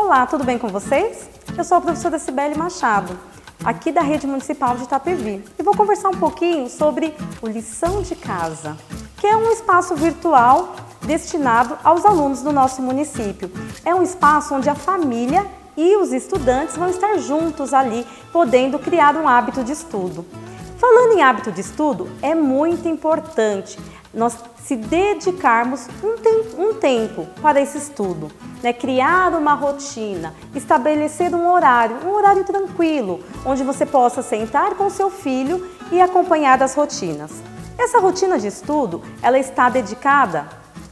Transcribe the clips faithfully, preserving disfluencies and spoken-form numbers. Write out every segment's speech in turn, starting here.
Olá, tudo bem com vocês? Eu sou a professora Cibele Machado, aqui da Rede Municipal de Itapevi, e vou conversar um pouquinho sobre o Lição de Casa, que é um espaço virtual destinado aos alunos do nosso município. É um espaço onde a família e os estudantes vão estar juntos ali, podendo criar um hábito de estudo. Falando em hábito de estudo, é muito importante nós se dedicarmos um, tem, um tempo para esse estudo, né? Criar uma rotina, estabelecer um horário, um horário tranquilo, onde você possa sentar com seu filho e acompanhar as rotinas. Essa rotina de estudo, ela está dedicada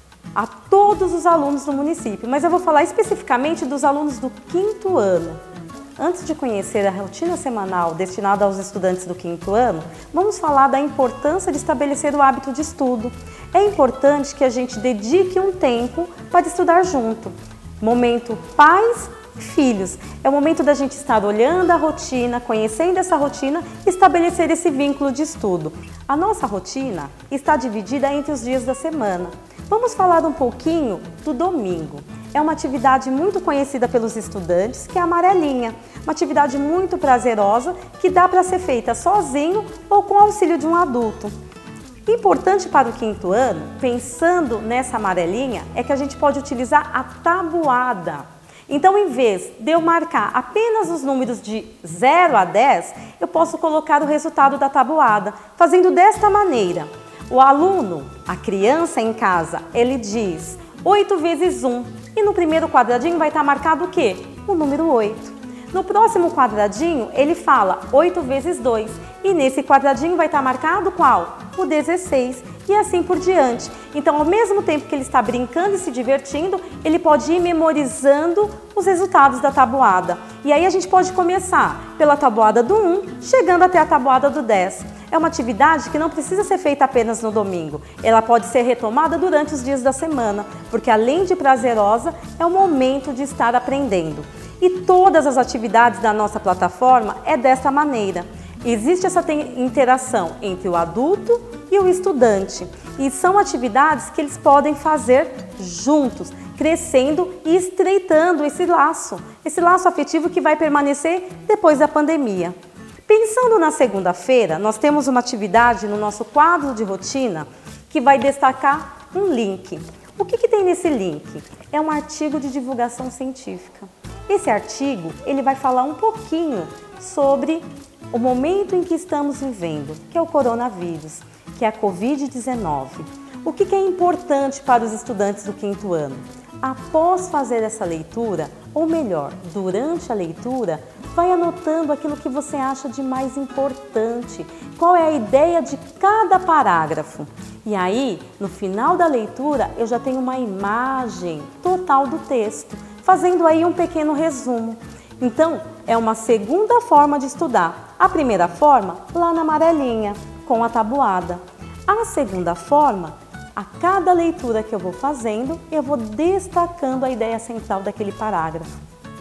a todos os alunos do município, mas eu vou falar especificamente dos alunos do quinto ano. Antes de conhecer a rotina semanal destinada aos estudantes do quinto ano, vamos falar da importância de estabelecer o hábito de estudo. É importante que a gente dedique um tempo para estudar junto. Momento pais e filhos. É o momento da gente estar olhando a rotina, conhecendo essa rotina e estabelecer esse vínculo de estudo. A nossa rotina está dividida entre os dias da semana. Vamos falar um pouquinho do domingo. É uma atividade muito conhecida pelos estudantes, que é a amarelinha. Uma atividade muito prazerosa que dá para ser feita sozinho ou com o auxílio de um adulto. Importante para o quinto ano, pensando nessa amarelinha, é que a gente pode utilizar a tabuada. Então, em vez de eu marcar apenas os números de zero a dez, eu posso colocar o resultado da tabuada, fazendo desta maneira. O aluno, a criança em casa, ele diz oito vezes um. E no primeiro quadradinho vai estar marcado o quê? O número oito. No próximo quadradinho, ele fala oito vezes dois. E nesse quadradinho vai estar marcado qual? O dezesseis. E assim por diante. Então, ao mesmo tempo que ele está brincando e se divertindo, ele pode ir memorizando os resultados da tabuada. E aí a gente pode começar pela tabuada do um, chegando até a tabuada do dez. É uma atividade que não precisa ser feita apenas no domingo. Ela pode ser retomada durante os dias da semana, porque além de prazerosa, é o momento de estar aprendendo. E todas as atividades da nossa plataforma é dessa maneira. Existe essa interação entre o adulto e o estudante. E são atividades que eles podem fazer juntos, crescendo e estreitando esse laço, esse laço afetivo que vai permanecer depois da pandemia. Pensando na segunda-feira, nós temos uma atividade no nosso quadro de rotina que vai destacar um link. O que que tem nesse link? É um artigo de divulgação científica. Esse artigo, ele vai falar um pouquinho sobre o momento em que estamos vivendo, que é o coronavírus, que é a covid dezenove. O que que é importante para os estudantes do quinto ano? Após fazer essa leitura, ou melhor, durante a leitura, vai anotando aquilo que você acha de mais importante, qual é a ideia de cada parágrafo. E aí, no final da leitura, eu já tenho uma imagem total do texto, fazendo aí um pequeno resumo. Então, é uma segunda forma de estudar. A primeira forma, lá na amarelinha, com a tabuada. A segunda forma, a cada leitura que eu vou fazendo, eu vou destacando a ideia central daquele parágrafo.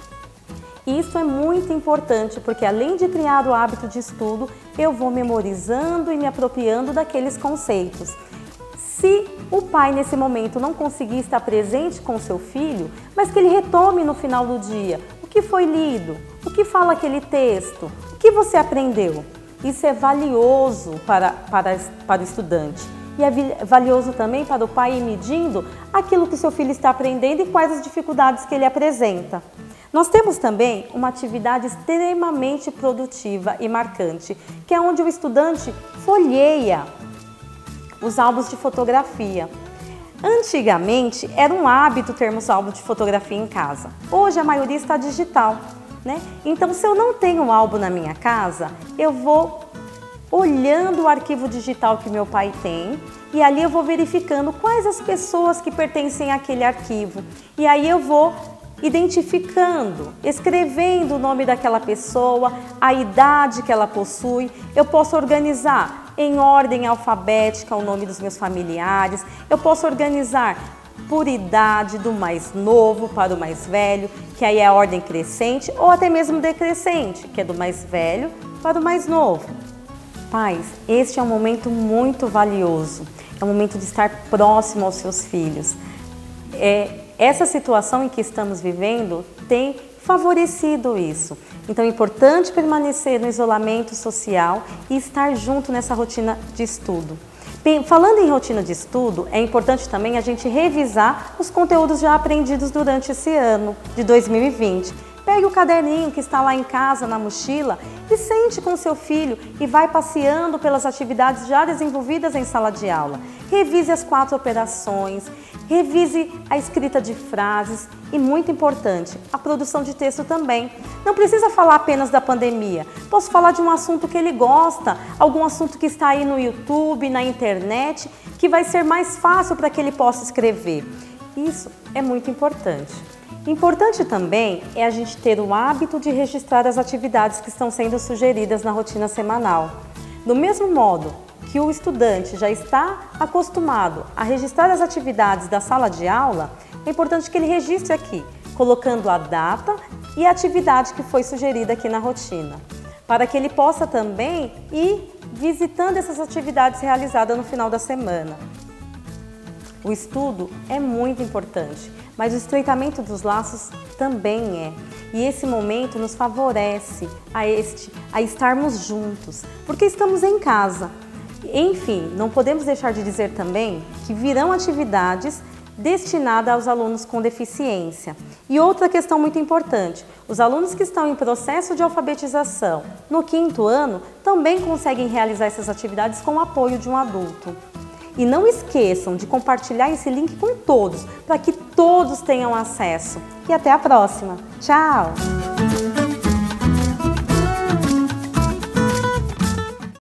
Isso é muito importante, porque além de criar o hábito de estudo, eu vou memorizando e me apropriando daqueles conceitos. Se o pai, nesse momento, não conseguir estar presente com o seu filho, mas que ele retome no final do dia o que foi lido, o que fala aquele texto, o que você aprendeu. Isso é valioso para, para, para o estudante. E é valioso também para o pai ir medindo aquilo que o seu filho está aprendendo e quais as dificuldades que ele apresenta. Nós temos também uma atividade extremamente produtiva e marcante, que é onde o estudante folheia os álbuns de fotografia. Antigamente, era um hábito termos álbum de fotografia em casa. Hoje, a maioria está digital, né? Então, se eu não tenho um álbum na minha casa, eu vou olhando o arquivo digital que meu pai tem e ali eu vou verificando quais as pessoas que pertencem àquele arquivo. E aí eu vou identificando, escrevendo o nome daquela pessoa, a idade que ela possui. Eu posso organizar em ordem alfabética o nome dos meus familiares, eu posso organizar por idade, do mais novo para o mais velho, que aí é a ordem crescente, ou até mesmo decrescente, que é do mais velho para o mais novo. Pais, este é um momento muito valioso, é um momento de estar próximo aos seus filhos. É, essa situação em que estamos vivendo tem favorecido isso. Então é importante permanecer no isolamento social e estar junto nessa rotina de estudo. Bem, falando em rotina de estudo, é importante também a gente revisar os conteúdos já aprendidos durante esse ano de dois mil e vinte. Pegue o caderninho que está lá em casa, na mochila, e sente com seu filho e vai passeando pelas atividades já desenvolvidas em sala de aula. Revise as quatro operações, revise a escrita de frases e, muito importante, a produção de texto também. Não precisa falar apenas da pandemia, posso falar de um assunto que ele gosta, algum assunto que está aí no YouTube, na internet, que vai ser mais fácil para que ele possa escrever. Isso é muito importante. Importante também é a gente ter o hábito de registrar as atividades que estão sendo sugeridas na rotina semanal. Do mesmo modo que o estudante já está acostumado a registrar as atividades da sala de aula, é importante que ele registre aqui, colocando a data e a atividade que foi sugerida aqui na rotina, para que ele possa também ir visitando essas atividades realizadas no final da semana. O estudo é muito importante, mas o estreitamento dos laços também é. E esse momento nos favorece a, este, a estarmos juntos, porque estamos em casa. Enfim, não podemos deixar de dizer também que virão atividades destinadas aos alunos com deficiência. E outra questão muito importante, os alunos que estão em processo de alfabetização no quinto ano também conseguem realizar essas atividades com o apoio de um adulto. E não esqueçam de compartilhar esse link com todos, para que todos tenham acesso. E até a próxima. Tchau!